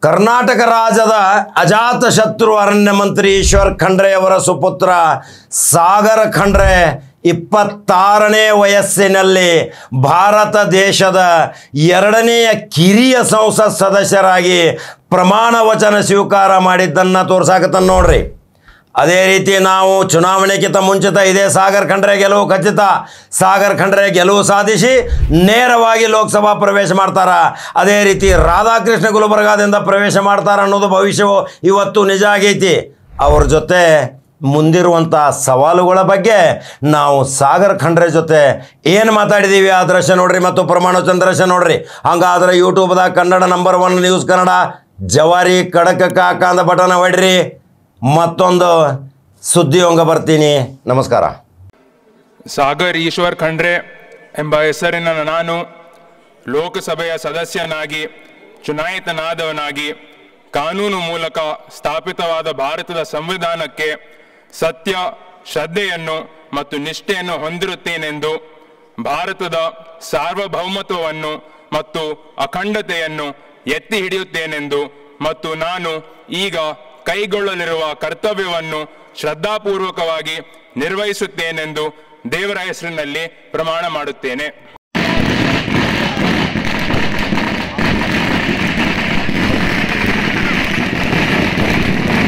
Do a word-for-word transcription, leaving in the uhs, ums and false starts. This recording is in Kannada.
ಕರ್ನಾಟಕ ರಾಜ್ಯದ ಅಜಾತಶತ್ರು ಅರಣ್ಯ ಮಂತ್ರಿ ಈಶ್ವರ್ ಖಂಡ್ರೆ ಅವರ ಸುಪುತ್ರ ಸಾಗರ್ ಖಂಡ್ರೆ ಇಪ್ಪತ್ತಾರನೇ ವಯಸ್ಸಿನಲ್ಲಿ ಭಾರತ ದೇಶದ ಎರಡನೆಯ ಕಿರಿಯ ಸಂಸತ್ ಸದಸ್ಯರಾಗಿ ಪ್ರಮಾಣ ವಚನ ಸ್ವೀಕಾರ ಮಾಡಿದ್ದನ್ನು ತೋರ್ಸಾಕತ್ತನ್ನು ನೋಡ್ರಿ. ಅದೇ ರೀತಿ ನಾವು ಚುನಾವಣೆಗಿಂತ ಮುಂಚಿತ ಇದೇ ಸಾಗರ್ ಖಂಡ್ರೆ ಗೆಲುವು ಖಚಿತ. ಸಾಗರ್ ಖಂಡ್ರೆ ಗೆಲುವು ಸಾಧಿಸಿ ನೇರವಾಗಿ ಲೋಕಸಭಾ ಪ್ರವೇಶ ಮಾಡ್ತಾರ. ಅದೇ ರೀತಿ ರಾಧಾಕೃಷ್ಣ ಗುಲ್ಬರ್ಗಾದಿಂದ ಪ್ರವೇಶ ಮಾಡ್ತಾರ ಅನ್ನೋದು ಭವಿಷ್ಯವು ಇವತ್ತು ನಿಜ ಆಗೈತಿ. ಅವ್ರ ಜೊತೆ ಮುಂದಿರುವಂಥ ಸವಾಲುಗಳ ಬಗ್ಗೆ ನಾವು ಸಾಗರ್ ಖಂಡ್ರೆ ಜೊತೆ ಏನು ಮಾತಾಡಿದ್ದೀವಿ ಆ ದೃಶ್ಯ ನೋಡ್ರಿ ಮತ್ತು ಪ್ರಮಾಣವಚನ ದೃಶ್ಯ ನೋಡ್ರಿ. ಹಂಗಾದ್ರೆ ಯೂಟ್ಯೂಬ್ದಾಗ Kannada number one news Kannada ಜವಾರಿ ಕಡಕ ಕಾಕ ಅಂದ ಬಟನ್ ಹೊಡ್ರಿ. ಮತ್ತೊಂದು ಸುದ್ದಿಯೊಂಗ ಬರ್ತೀನಿ. ನಮಸ್ಕಾರ. ಸಾಗರ್ ಈಶ್ವರ್ ಖಂಡ್ರೆ ಎಂಬ ಹೆಸರಿನ ನಾನು ಲೋಕಸಭೆಯ ಸದಸ್ಯನಾಗಿ ಚುನಾಯಿತನಾದವನಾಗಿ ಕಾನೂನು ಮೂಲಕ ಸ್ಥಾಪಿತವಾದ ಭಾರತದ ಸಂವಿಧಾನಕ್ಕೆ ಸತ್ಯ, ಶ್ರದ್ಧೆಯನ್ನು ಮತ್ತು ನಿಷ್ಠೆಯನ್ನು ಹೊಂದಿರುತ್ತೇನೆಂದು, ಭಾರತದ ಸಾರ್ವಭೌಮತ್ವವನ್ನು ಮತ್ತು ಅಖಂಡತೆಯನ್ನು ಎತ್ತಿ ಹಿಡಿಯುತ್ತೇನೆಂದು ಮತ್ತು ನಾನು ಈಗ ಕೈಗೊಳ್ಳಲಿರುವ ಕರ್ತವ್ಯವನ್ನು ಶ್ರದ್ಧಾಪೂರ್ವಕವಾಗಿ ನಿರ್ವಹಿಸುತ್ತೇನೆಂದು ದೇವರ ಹೆಸರಿನಲ್ಲಿ ಪ್ರಮಾಣ ಮಾಡುತ್ತೇನೆ.